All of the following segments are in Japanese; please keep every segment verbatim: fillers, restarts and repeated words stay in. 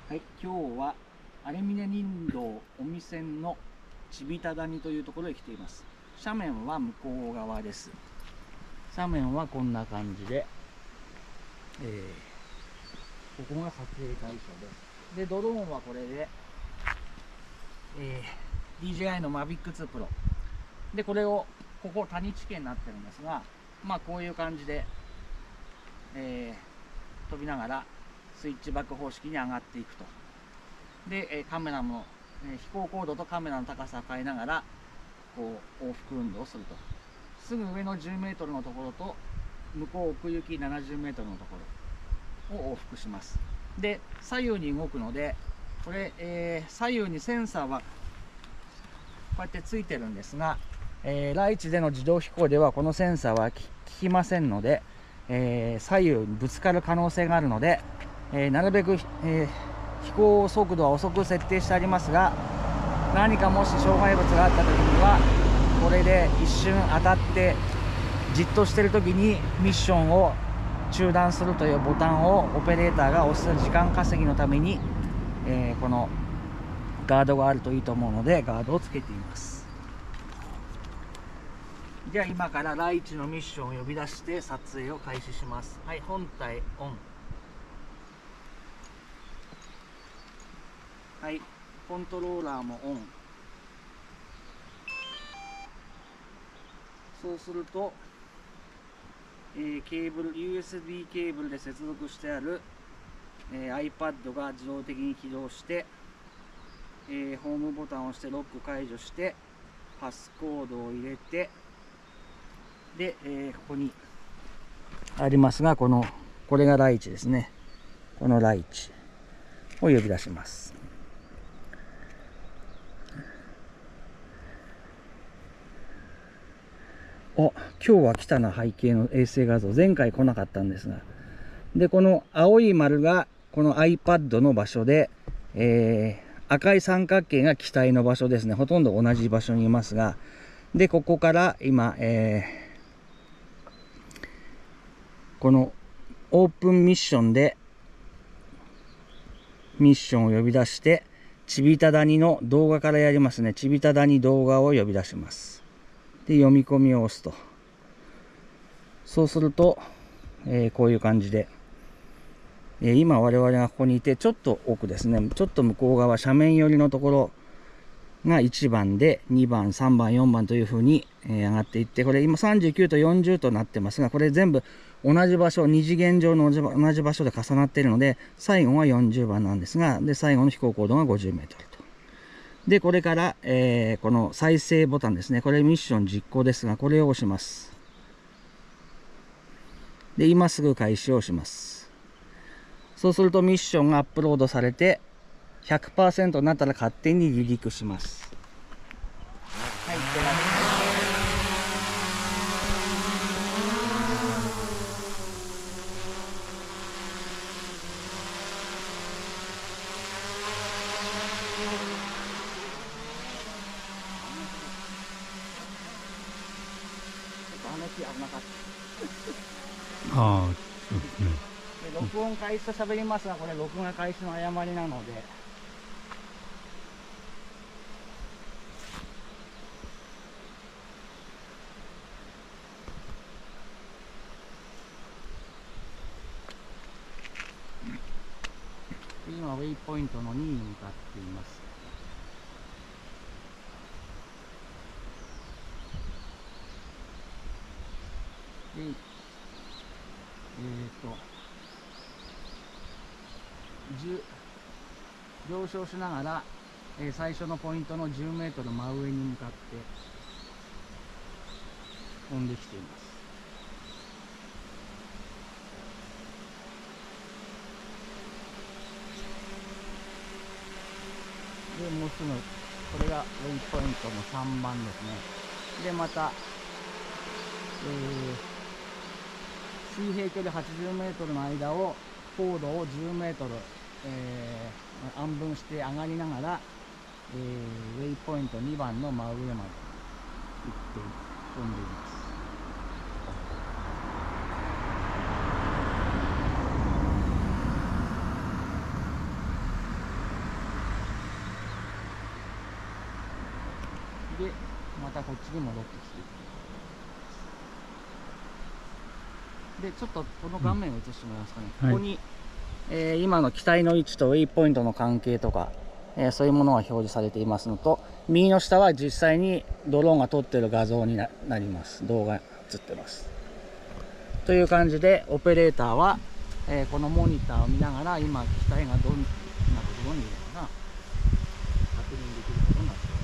はい、今日は有峰林道尾身線の千人谷というところへ来ています。斜面は向こう側です。斜面はこんな感じで、えー、ここが撮影会所です。で、ドローンはこれで、えー、ディージェーアイ の マビックツー Pro で、これをここ谷地形になってるんですが、まあこういう感じで、えー、飛びながらスイッチバック方式に上がっていくと。で、カメラの飛行高度とカメラの高さを変えながらこう往復運動をすると。すぐ上のじゅうメートルのところと向こう奥行きななじゅうメートルのところを往復します。で、左右に動くので、これ、えー、左右にセンサーはこうやってついてるんですが、えー、ライチでの自動飛行ではこのセンサーは効きませんので、えー、左右にぶつかる可能性があるので、えー、なるべく、えー、飛行速度は遅く設定してありますが、何かもし障害物があった時にはこれで一瞬当たってじっとしている時にミッションを中断するというボタンをオペレーターが押す時間稼ぎのために、えー、このガードがあるといいと思うのでガードをつけています。じゃあ今からライチのミッションを呼び出して撮影を開始します。はい、本体オン。はい、コントローラーもオン。そうすると、えー、ケーブル ユーエスビー ケーブルで接続してある、えー、iPad が自動的に起動して、えー、ホームボタンを押してロック解除してパスコードを入れて、で、えー、ここにありますが、このこれがライチですね。このライチを呼び出します。お、今日は来たな、背景の衛星画像。前回来なかったんですが。で、この青い丸がこの iPad の場所で、えー、赤い三角形が機体の場所ですね。ほとんど同じ場所にいますが。で、ここから今、えー、このオープンミッションでミッションを呼び出して、千人谷の動画からやりますね。千人谷動画を呼び出します。で、読み込みを押すと。そうすると、えー、こういう感じで、えー、今我々がここにいて、ちょっと奥ですね、ちょっと向こう側、斜面寄りのところがいちばんで、にばん、さんばん、よんばんというふうに、えー、上がっていって、これ今さんじゅうきゅうとよんじゅうとなってますが、これ全部同じ場所、二次元上の同じ場所で重なっているので、最後はよんじゅうばんなんですが、で、最後の飛行高度がごじゅうメートルと。で、これから、えー、この再生ボタンですね。これミッション実行ですが、これを押します。で、今すぐ開始をします。そうするとミッションがアップロードされて、ひゃくパーセント になったら勝手に離陸します。はい、いってらっしゃい。話危なかった。ああ、うんうん。録音開始と喋りますが、これ録画開始の誤りなので。今ウェイポイントのにに向かっています。で、えっ、ー、と上昇しながら、えー、最初のポイントのじゅうメートル真上に向かって飛んできています。で、もうすぐこれがウェイポイントのさんばんですね。で、また、えー、水平距離はちじゅうメートルの間を高度をじゅうメートル、えー、暗分して上がりながら、えー、ウェイポイントにばんの真上まで行って飛んでいます。 でまたこっちに戻ってきて、でちょっとこの画面を映してもらえますかね、 うん、 ここに、えー、今の機体の位置とウェイポイントの関係とか、えー、そういうものが表示されていますのと、右の下は実際にドローンが撮っている画像に な, なります。動画映ってますという感じで、オペレーターは、えー、このモニターを見ながら今機体がどんなところにいるのか確認できることになっています。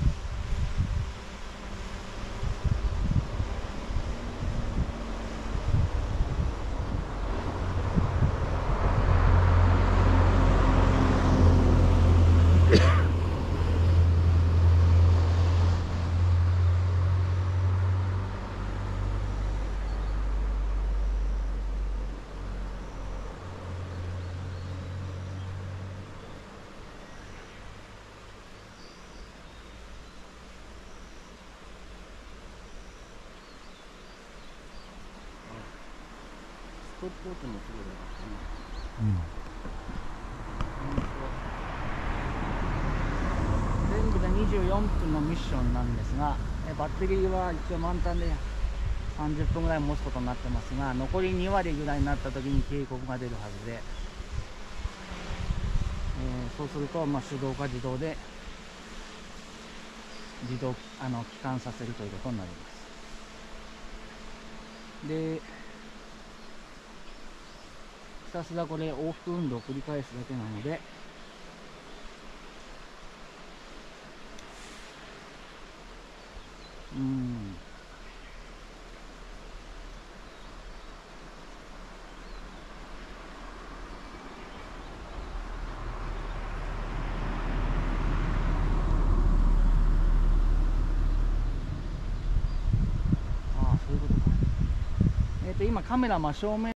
ストップウォッチもすごいですね。全部でにじゅうよんぷんのミッションなんですが、バッテリーは一応満タンでさんじゅっぷんぐらい持つことになってますが、残りにわりぐらいになった時に警告が出るはずで、えー、そうすると、まあ、手動か自動で自動あの帰還させるということになります。でひたすらこれ往復運動を繰り返すだけなので、うーんああ、そういうことか。えっと今カメラ真正面